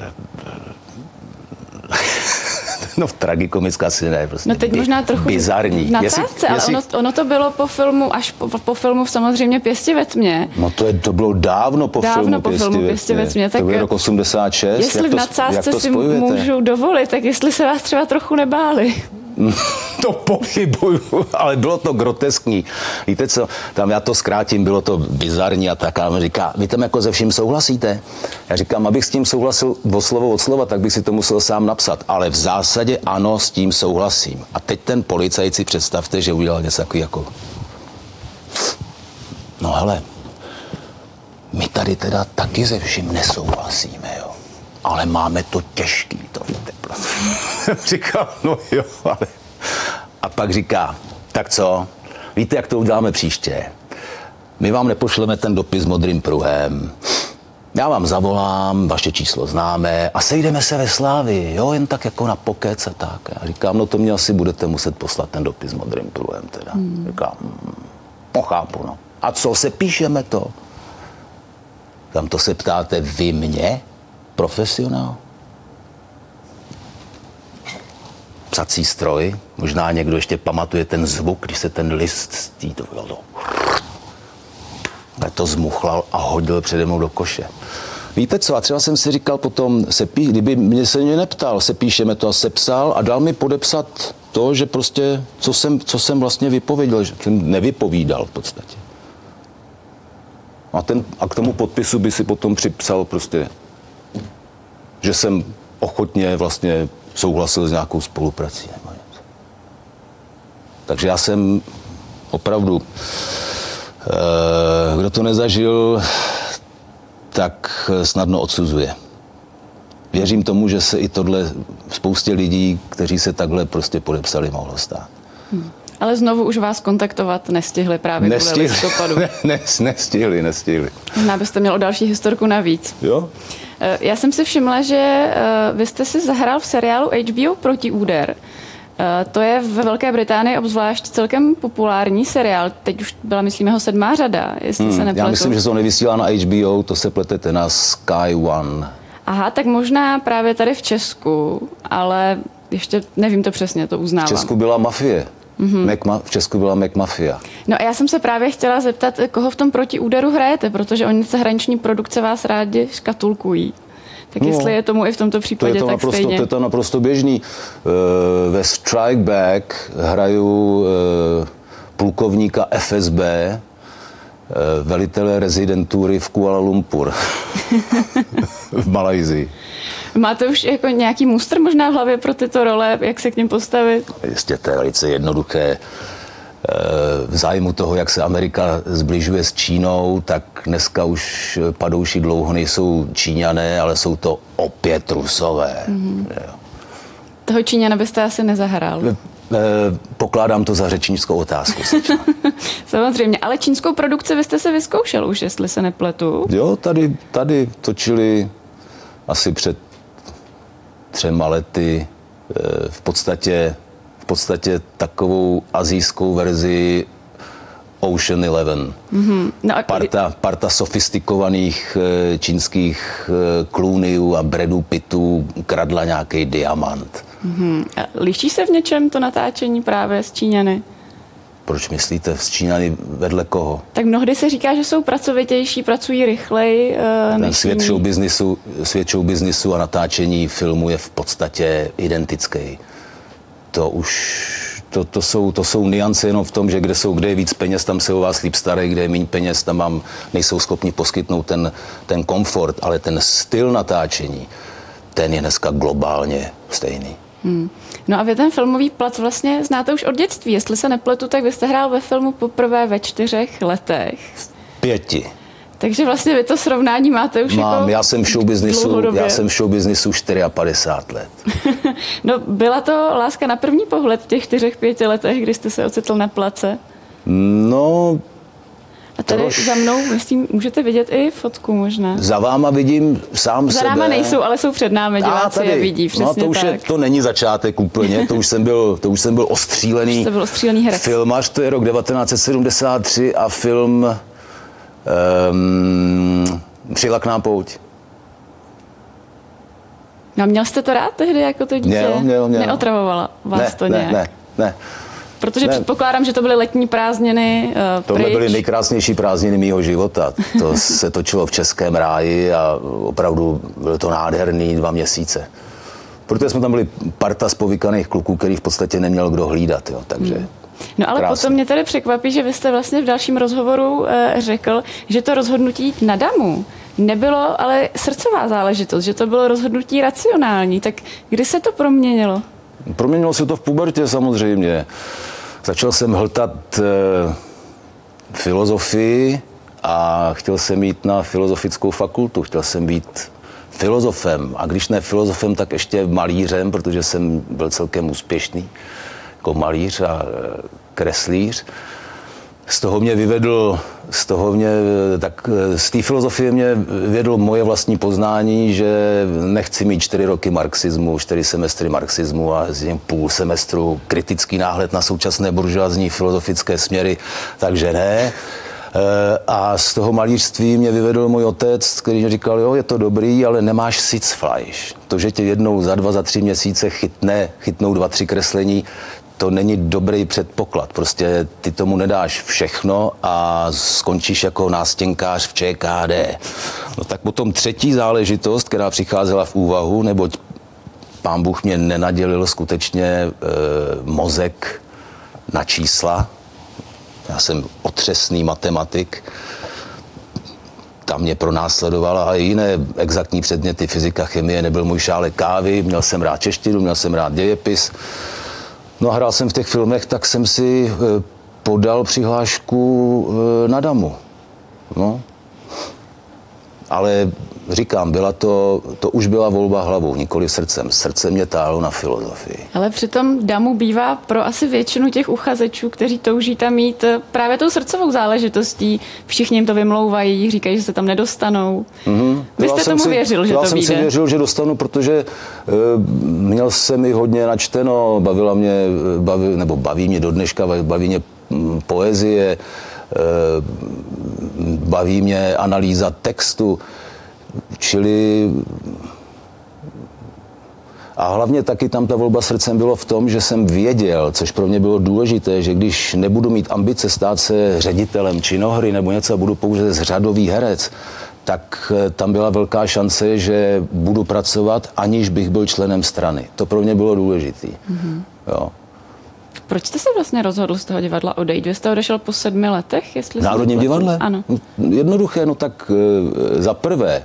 No, tragikomická asi ne, prostě no teď by, možná trochu bizarní. V nadsázce, ale jestli... ono, ono to bylo po filmu, až po, po filmu samozřejmě Pěsti ve tmě. No to, je, to bylo dávno po dávno filmu po Pěsti, filmu Pěsti ve tmě. To byl rok osmdesát šest. Jestli jak v to, nadsázce to si spojujete? můžu dovolit, tak jestli se vás třeba trochu nebáli. To pochybuju, ale bylo to groteskní. Víte co, tam já to zkrátím, bylo to bizarní a tak. A on říká, vy tam jako ze vším souhlasíte? Já říkám, abych s tím souhlasil o slovo od slova, tak bych si to musel sám napsat. Ale v zásadě ano, s tím souhlasím. A teď ten policajt si představte, že udělal něco takový jako... No hele, my tady teda taky ze vším nesouhlasíme, jo. Ale máme to těžký, to víte, prostě. Říkám, no jo, ale... A pak říká, tak co, víte, jak to uděláme příště? My vám nepošleme ten dopis s modrým pruhem, já vám zavolám, vaše číslo známe a sejdeme se ve Slávii, jo, jen tak jako na pokec a tak. Já říkám, no to mě asi budete muset poslat ten dopis s modrým pruhem teda. Hmm. Říkám, no chápu, no. A co, se píšeme to? Tam to se ptáte vy mě? Profesionál? Psací stroj, možná někdo ještě pamatuje ten zvuk, když se ten list stý, to bylo to. To zmuchlal a hodil přede mnou do koše. Víte co, a třeba jsem si říkal potom, se pí, kdyby mě se mě neptal, se píšeme to a sepsal a dal mi podepsat to, že prostě, co jsem, co jsem vlastně vypověděl, že jsem nevypovídal v podstatě. A, ten, a k tomu podpisu by si potom připsal prostě, že jsem ochotně vlastně souhlasil s nějakou spoluprací nebo něco. Takže já jsem opravdu, kdo to nezažil, tak snadno odsuzuje. Věřím tomu, že se i tohle spoustě lidí, kteří se takhle prostě podepsali, mohlo stát. Hmm. Ale znovu už vás kontaktovat nestihli právě kvůli listopadu. ne, ne, nestihli, nestihli. Možná byste měl o další historku navíc. Jo? Já jsem si všimla, že vy jste si zahrál v seriálu H B O Protiúder. To je ve Velké Británii obzvlášť celkem populární seriál. Teď už byla, myslím, jeho sedmá řada, jestli hmm, se nepletu. Já myslím, že se to nevysílá na H B O, to se pletete na Sky One. Aha, tak možná právě tady v Česku, ale ještě nevím to přesně, to uznávám. V Česku byla Mafie. Mm-hmm. Mac, v Česku byla Mac Mafia. No a já jsem se právě chtěla zeptat, koho v tom Protiúderu hrajete, protože oni zahraniční produkce vás rádi škatulkují. Tak no, jestli je tomu i v tomto případě to je to tak naprosto, stejně. To je to naprosto běžný. Ve Strike Back hraju plukovníka F S B, velitele rezidentury v Kuala Lumpur v Malajsii. Máte už jako nějaký mustr možná v hlavě pro tyto role, jak se k nim postavit? Jistě, to je velice jednoduché. V zájmu toho, jak se Amerika zbližuje s Čínou, tak dneska už padouši dlouho nejsou Číňané, ale jsou to opět Rusové. Mm-hmm. Toho Číňana byste asi nezahrál. Pokládám to za řečnickou otázku. Samozřejmě, ale čínskou produkci vy jste se vyzkoušel už, jestli se nepletu. Jo, tady, tady točili asi před třema lety v podstatě, v podstatě takovou asijskou verzi Ocean Eleven. Mm-hmm. No a... parta, parta sofistikovaných čínských klůniů a Bradů Pittů kradla nějaký diamant. Mm-hmm. A liší se v něčem to natáčení právě s Číňany? Proč myslíte, s Číňany vedle koho? Tak mnohdy se říká, že jsou pracovitější, pracují rychleji. Uh, Ten svět show businessu, svět show businessu a natáčení filmu je v podstatě identický. To už, to, to, jsou, to jsou nuance jenom v tom, že kde, jsou, kde je víc peněz, tam se o vás líp starají, kde je méně peněz, tam vám nejsou schopni poskytnout ten, ten komfort, ale ten styl natáčení, ten je dneska globálně stejný. Hmm. No a vy ten filmový plac vlastně znáte už od dětství. Jestli se nepletu, tak vy jste hrál ve filmu poprvé ve čtyřech letech. V pěti. Takže vlastně vy to srovnání máte už Mám, jako já jsem v showbiznisu, já jsem v showbiznisu padesát čtyři let. No byla to láska na první pohled v těch čtyřech, pěti letech, kdy jste se ocitl na place? No... A tady troš... za mnou, myslím, můžete vidět i fotku možná. Za váma vidím sám za sebe. Za náma nejsou, ale jsou před námi, diváci je vidí, přesně no, to už tak. Je, to není začátek úplně, to už jsem byl, to už jsem byl ostřílený, byl ostřílený herec. Filmař, to je rok devatenáct set sedmdesát tři a film um, Přilakná pouť. No měl jste to rád tehdy jako to dítě? Měl, měl, měl. Neotravovala vás ne, to ne, nějak? Ne, ne, Protože ne. předpokládám, že to byly letní prázdniny uh, Tohle pryč. Byly nejkrásnější prázdniny mýho života. To se točilo v Českém ráji a opravdu bylo to nádherný dva měsíce. Protože jsme tam byli parta spovykaných kluků, který v podstatě neměl kdo hlídat. Jo, takže hmm. No ale krásný. Potom mě tady překvapí, že vy jste vlastně v dalším rozhovoru uh, řekl, že to rozhodnutí jít na damu nebylo ale srdcová záležitost, že to bylo rozhodnutí racionální. Tak kdy se to proměnilo? Proměnilo se to v pubertě samozřejmě. Začal jsem hltat e, filozofii a chtěl jsem jít na filozofickou fakultu. Chtěl jsem být filozofem. A když ne filozofem, tak ještě malířem, protože jsem byl celkem úspěšný jako malíř a kreslíř. Z toho mě vyvedl, z toho mě, tak z té filozofie mě vedlo moje vlastní poznání, že nechci mít čtyři roky marxismu, čtyři semestry marxismu a z něm půl semestru kritický náhled na současné buržoazní filozofické směry, takže ne. A z toho malířství mě vyvedl můj otec, který mi říkal, jo, je to dobrý, ale nemáš Sitzfleisch. To, že tě jednou za dva, za tři měsíce chytne, chytnou dva, tři kreslení, to není dobrý předpoklad. Prostě ty tomu nedáš všechno a skončíš jako nástěnkář v Č K D. No tak potom třetí záležitost, která přicházela v úvahu, neboť pán Bůh mě nenadělil skutečně e, mozek na čísla. Já jsem otřesný matematik. Tam mě pronásledovala a i jiné exaktní předměty, fyzika, chemie, nebyl můj šálek kávy, měl jsem rád češtinu, měl jsem rád dějepis. No a hrál jsem v těch filmech, tak jsem si podal přihlášku na damu. No. Ale říkám, byla to, to už byla volba hlavou, nikoli srdcem. Srdce mě táhlo na filozofii. Ale přitom damu bývá pro asi většinu těch uchazečů, kteří touží tam mít právě tou srdcovou záležitostí. Všichni jim to vymlouvají, říkají, že se tam nedostanou. Mm-hmm. Vy jste tomu si, věřil, že to vyjde? Já jsem si věřil, že dostanu, protože e, měl jsem i hodně načteno, bavila mě, baví, nebo baví mě do dneška, baví mě poezie, baví mě analýza textu, čili a hlavně taky tam ta volba srdcem bylo v tom, že jsem věděl, což pro mě bylo důležité, že když nebudu mít ambice stát se ředitelem činohry nebo něco a budu pouze řadový herec, tak tam byla velká šance, že budu pracovat, aniž bych byl členem strany. To pro mě bylo důležité. Mm-hmm. Jo. Proč jste se vlastně rozhodl z toho divadla odejít? Vy jste odešel po sedmi letech? Jestli v Národním divadle? Ano. Jednoduché, no tak e, za prvé,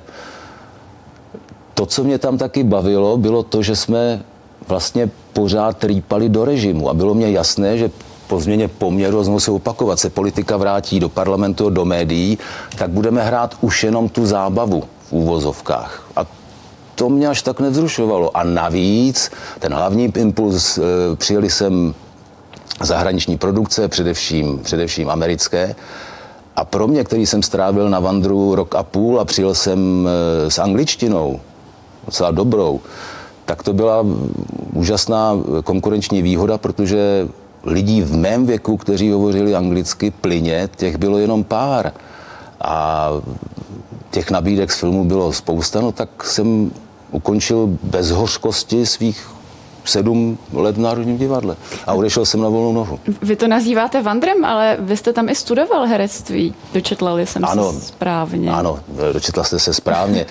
to, co mě tam taky bavilo, bylo to, že jsme vlastně pořád rýpali do režimu a bylo mě jasné, že po změně poměru, znovu se opakovat, se politika vrátí do parlamentu, do médií, tak budeme hrát už jenom tu zábavu v úvozovkách. A to mě až tak nevzrušovalo. A navíc, ten hlavní impuls, e, přijeli jsem zahraniční produkce, především, především americké. A pro mě, který jsem strávil na Vandru rok a půl a přijel jsem s angličtinou, docela dobrou, tak to byla úžasná konkurenční výhoda, protože lidí v mém věku, kteří hovořili anglicky plyně, těch bylo jenom pár. A těch nabídek z filmu bylo spousta, no tak jsem ukončil bez hořkosti svých sedm let v Národním divadle a odešel jsem na volnou nohu. Vy to nazýváte Vandrem, ale vy jste tam i studoval herectví. Dočetla jsem ano, se správně. Ano, dočetla jste se správně.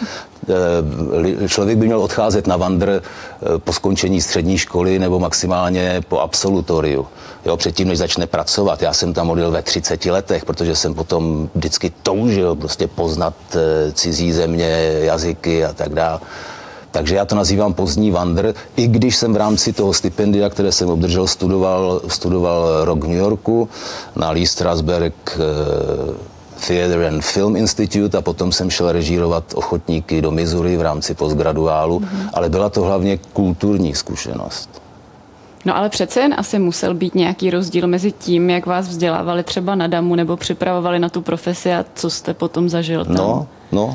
Člověk by měl odcházet na Vandr po skončení střední školy nebo maximálně po absolutoriu. Jo, předtím, než začne pracovat. Já jsem tam odjel ve třiceti letech, protože jsem potom vždycky toužil prostě poznat cizí země, jazyky a tak dále. Takže já to nazývám pozdní Vandr, i když jsem v rámci toho stipendia, které jsem obdržel, studoval, studoval rok v New Yorku na Lee Strasberg Theatre and Film Institute a potom jsem šel režírovat ochotníky do Missouri v rámci postgraduálu, mm-hmm. ale byla to hlavně kulturní zkušenost. No ale přece jen asi musel být nějaký rozdíl mezi tím, jak vás vzdělávali třeba na damu nebo připravovali na tu profesi a co jste potom zažil tam. No, no.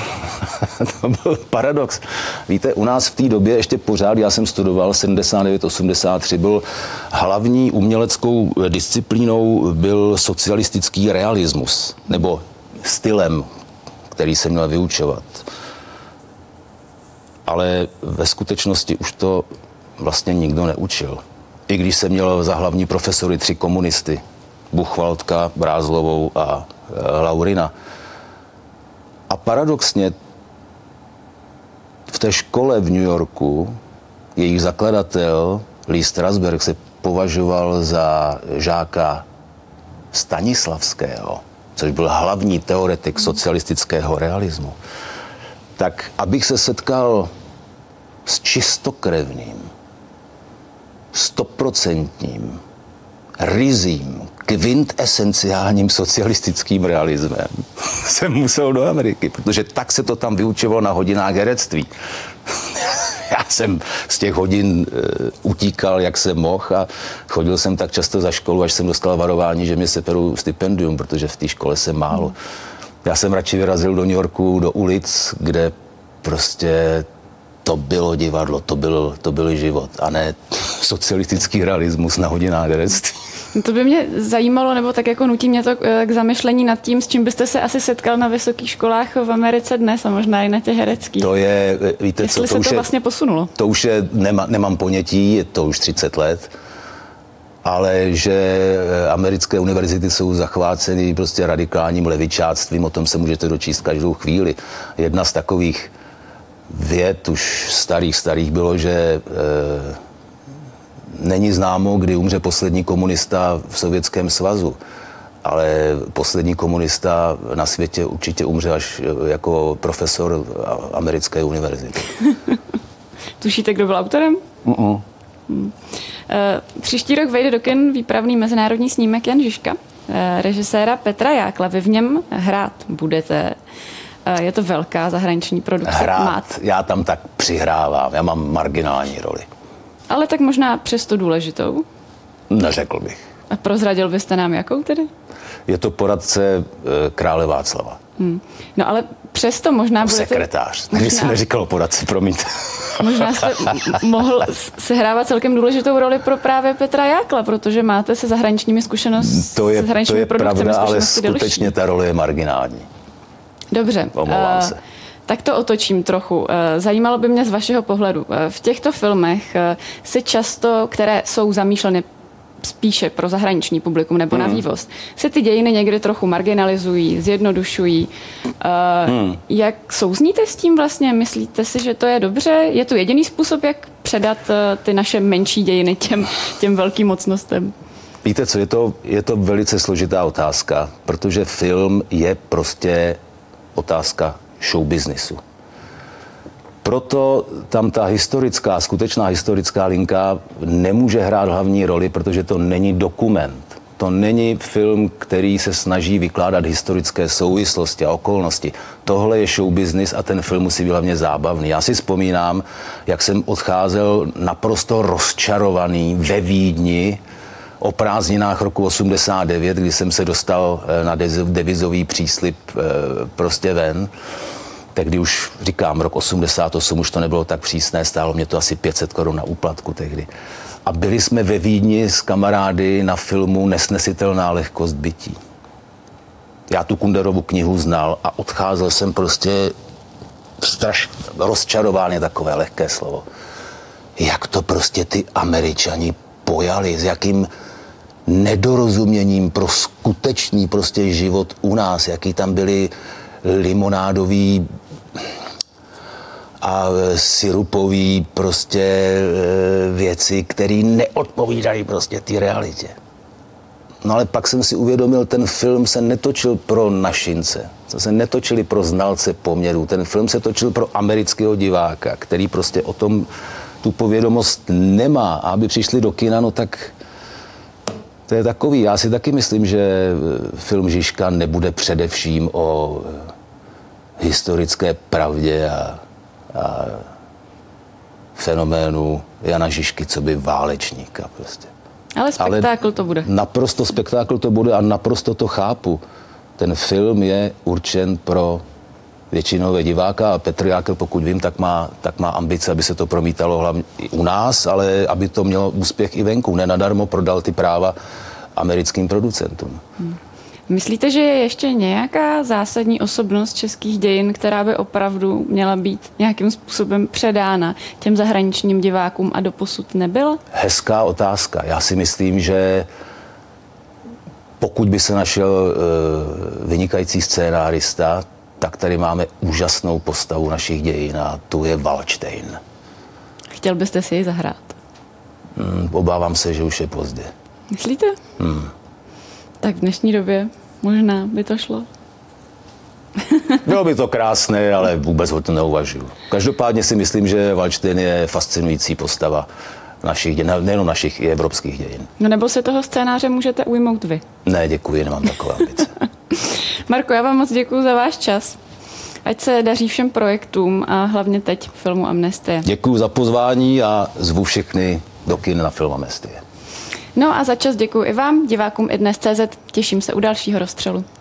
To byl paradox. Víte, u nás v té době ještě pořád, já jsem studoval sedmdesát devět osmdesát tři, byl hlavní uměleckou disciplínou byl socialistický realismus, nebo stylem, který se měl vyučovat. Ale ve skutečnosti už to vlastně nikdo neučil. I když jsem měl za hlavní profesory tři komunisty, Buchwaldka, Brázlovou a e, Laurina. A paradoxně v té škole v New Yorku jejich zakladatel Lee Strasberg se považoval za žáka Stanislavského, což byl hlavní teoretik socialistického realismu. Tak abych se setkal s čistokrevným, stoprocentním, ryzím, kvintesenciálním socialistickým realismem jsem musel do Ameriky, protože tak se to tam vyučovalo na hodinách herectví. Já jsem z těch hodin e, utíkal, jak jsem mohl a chodil jsem tak často za školu, až jsem dostal varování, že mě seperou stipendium, protože v té škole jsem málo. Já jsem radši vyrazil do New Yorku, do ulic, kde prostě to bylo divadlo, to byl, to byl život a ne socialistický realismus na hodinách herectví. To by mě zajímalo, nebo tak jako nutí mě to k zamyšlení nad tím, s čím byste se asi setkal na vysokých školách v Americe dnes a možná i na těch hereckých. To je, víte Jestli co, to se už to je, vlastně posunulo. To už je, nema, nemám ponětí, je to už třicet let, ale že americké univerzity jsou zachváceny prostě radikálním levičáctvím, o tom se můžete dočíst každou chvíli. Jedna z takových vět už starých, starých bylo, že e, není známo, kdy umře poslední komunista v Sovětském svazu, ale poslední komunista na světě určitě umře až jako profesor americké univerzity. Tušíte, kdo byl autorem? Uh-uh. Hmm. Příští rok vejde do kin výpravný mezinárodní snímek Jan Žižka, režiséra Petra Jákla. Vy v něm hrát budete. Je to velká zahraniční produkce. Hrát, Máte. Já tam tak přihrávám, já mám marginální roli. Ale tak možná přesto důležitou? Neřekl bych. A prozradil byste nám jakou tedy? Je to poradce krále Václava. Hmm. No ale přesto možná budete... Sekretář. Možná... Když jsem neříkal poradce, promiňte. Možná jste mohl sehrávat celkem důležitou roli pro právě Petra Jákla, protože máte se zahraničními zkušenostmi. To je, to je pravda, ale skutečně delší. Ta role je marginální. Dobře. Omlouvám se. Tak to otočím trochu. Zajímalo by mě z vašeho pohledu. V těchto filmech se často, které jsou zamýšleny spíše pro zahraniční publikum nebo hmm. na vývoz, se ty dějiny někdy trochu marginalizují, zjednodušují. Uh, hmm. Jak souzníte s tím vlastně? Myslíte si, že to je dobře? Je to jediný způsob, jak předat uh, ty naše menší dějiny těm, těm velkým mocnostem? Víte co, je to, je to velice složitá otázka, protože film je prostě otázka showbiznisu. Proto tam ta historická, skutečná historická linka nemůže hrát hlavní roli, protože to není dokument. To není film, který se snaží vykládat historické souvislosti a okolnosti. Tohle je showbiznis a ten film musí být hlavně zábavný. Já si vzpomínám, jak jsem odcházel naprosto rozčarovaný ve Vídni o prázdninách roku osmdesát devět, kdy jsem se dostal na devizový příslib prostě ven. Tak kdy už říkám, rok osmdesát osm už to nebylo tak přísné, stálo mě to asi pět set korun na úplatku tehdy. A byli jsme ve Vídni s kamarády na filmu Nesnesitelná lehkost bytí. Já tu Kunderovu knihu znal a odcházel jsem prostě strašně rozčarován, je takové lehké slovo. Jak to prostě ty Američani pojali, s jakým nedorozuměním pro skutečný prostě život u nás, jaký tam byly limonádový a syrupový prostě věci, které neodpovídají prostě té realitě. No ale pak jsem si uvědomil, ten film se netočil pro našince, to se netočili pro znalce poměrů, ten film se točil pro amerického diváka, který prostě o tom tu povědomost nemá, a aby přišli do kina, no tak to je takový. Já si taky myslím, že film Žižka nebude především o historické pravdě a, a fenoménu Jana Žižky, co by válečníka prostě. Ale spektákl to bude. Naprosto spektákl to bude a naprosto to chápu. Ten film je určen pro většinové diváka a Petr Jákl, pokud vím, tak má, tak má ambice, aby se to promítalo hlavně i u nás, ale aby to mělo úspěch i venku. Nenadarmo prodal ty práva americkým producentům. Hmm. Myslíte, že je ještě nějaká zásadní osobnost českých dějin, která by opravdu měla být nějakým způsobem předána těm zahraničním divákům a doposud nebyla? Hezká otázka. Já si myslím, že pokud by se našel uh, vynikající scénárista, tak tady máme úžasnou postavu našich dějin a tu je Valdštejn. Chtěl byste si ji zahrát? Hmm, obávám se, že už je pozdě. Myslíte? Hmm. Tak v dnešní době možná by to šlo. Bylo by to krásné, ale vůbec ho to neuvažuji. Každopádně si myslím, že Valdštejn je fascinující postava našich dějin, nejenom našich, i evropských dějin. No nebo se toho scénáře můžete ujmout vy? Ne, děkuji, nemám takové ambice. Marko, já vám moc děkuji za váš čas. Ať se daří všem projektům a hlavně teď filmu Amnestie. Děkuji za pozvání a zvu všechny do kin na film Amnestie. No a za čas děkuji i vám, divákům i dnes tečka cé zet. Těším se u dalšího rozstřelu.